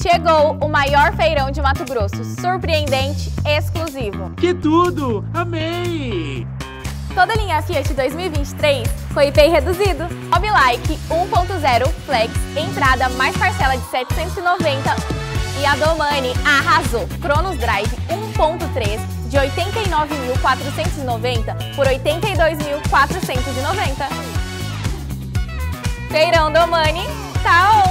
Chegou o maior feirão de Mato Grosso, surpreendente, exclusivo. Que tudo! Amei! Toda a linha Fiat 2023 foi IPI reduzido. Mob Like 1.0 Flex, entrada mais parcela de 790 e a Domani arrasou. Cronos Drive 1.3 de 89.490 por 82.490. Feirão Domani tá